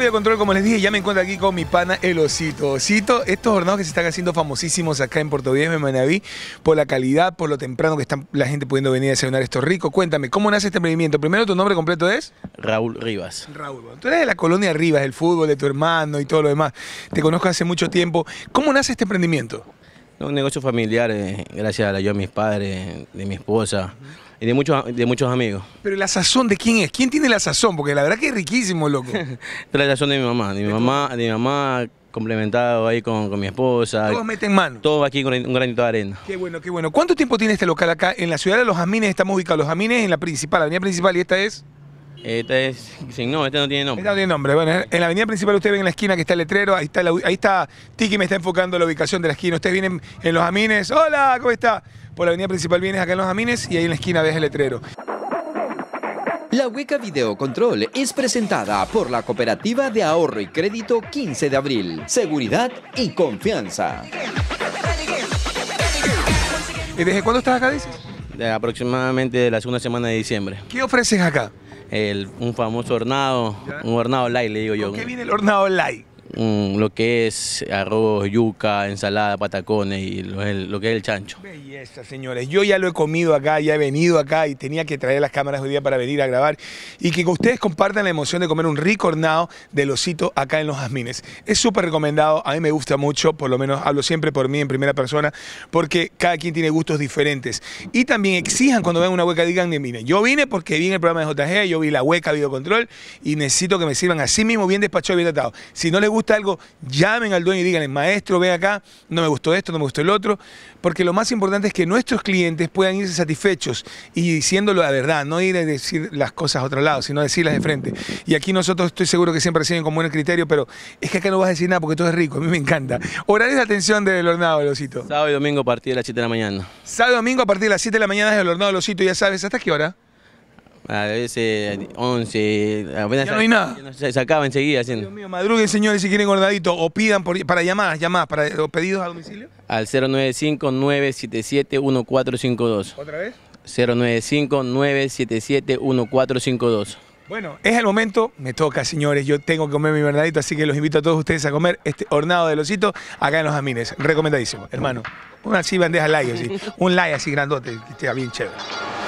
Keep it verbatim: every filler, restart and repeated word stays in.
de control, como les dije, ya me encuentro aquí con mi pana el Osito. Osito, estos hornados que se están haciendo famosísimos acá en Puerto Viejo, en Manaví, por la calidad, por lo temprano que está la gente pudiendo venir a desayunar esto rico. Cuéntame, ¿cómo nace este emprendimiento? Primero, ¿tu nombre completo es? Raúl Rivas. Raúl, tú eres de la colonia Rivas, del fútbol, de tu hermano y todo lo demás. Te conozco hace mucho tiempo. ¿Cómo nace este emprendimiento? Un negocio familiar, eh, gracias a la ayuda de mis padres, de mi esposa y de muchos, de muchos amigos. Pero la sazón, ¿de quién es? ¿Quién tiene la sazón? Porque la verdad que es riquísimo, loco. La sazón de mi mamá, de mi mamá, de mi mamá complementado ahí con, con mi esposa. Todos meten mano. Todo aquí con un granito de arena. Qué bueno, qué bueno. ¿Cuánto tiempo tiene este local acá? En la ciudad de Los Jazmines estamos ubicados. Los Jazmines en la principal, la avenida principal, y esta es... Este es, sin no, este no tiene nombre. Este no tiene nombre. Bueno, en la avenida principal ustedes ven en la esquina que está el letrero, ahí está, la, ahí está, Tiki me está enfocando la ubicación de la esquina. Ustedes vienen en Los Jazmines, hola, ¿cómo está? Por la avenida principal vienes acá en Los Jazmines y ahí en la esquina ves el letrero. La Hueca Videocontrol es presentada por la Cooperativa de Ahorro y Crédito quince de abril. Seguridad y confianza. ¿Y desde cuándo estás acá, dices? De aproximadamente la segunda semana de diciembre. ¿Qué ofreces acá? El, un famoso hornado, ¿Ya? un hornado light, le digo yo. ¿Con qué viene el hornado light? Un, lo que es arroz, yuca, ensalada, patacones y lo, el, lo que es el chancho. Belleza, señores. Yo ya lo he comido acá, ya he venido acá y tenía que traer las cámaras hoy día para venir a grabar y que ustedes compartan la emoción de comer un rico hornado del Osito acá en Los Jazmines. Es súper recomendado, a mí me gusta mucho, por lo menos hablo siempre por mí en primera persona, porque cada quien tiene gustos diferentes. Y también exijan cuando vean una hueca, digan, miren, yo vine porque vi en el programa de J G, yo vi la hueca Videocontrol y necesito que me sirvan así mismo, bien despachado y bien tratado. Si no les gusta algo, llamen al dueño y díganle, maestro, ven acá, no me gustó esto, no me gustó el otro, porque lo más importante es que nuestros clientes puedan irse satisfechos y diciéndolo la verdad, no ir a decir las cosas a otro lado, sino decirlas de frente. Y aquí nosotros estoy seguro que siempre reciben con buen criterio, pero es que acá no vas a decir nada porque todo es rico, a mí me encanta. Horarios de atención del hornado del Osito. Sábado y domingo a partir de las siete de la mañana. Sábado y domingo a partir de las siete de la mañana es el hornado del Osito, ya sabes, ¿hasta qué hora? A veces once, apenas ya no hay nada. Se, se acaba enseguida haciendo. Dios mío, madruguen señores si quieren hornadito o pidan por, para llamadas, llamadas, para o pedidos a domicilio. Al cero nueve cinco, nueve siete siete, uno cuatro cinco dos. ¿Otra vez? cero nueve cinco, nueve siete siete, uno cuatro cinco dos. Bueno, es el momento, me toca señores, yo tengo que comer mi verdadito, así que los invito a todos ustedes a comer este hornado del Osito acá en Los Jazmines. Recomendadísimo, hermano. Una así bandeja like, así, un like así grandote, que esté bien chévere.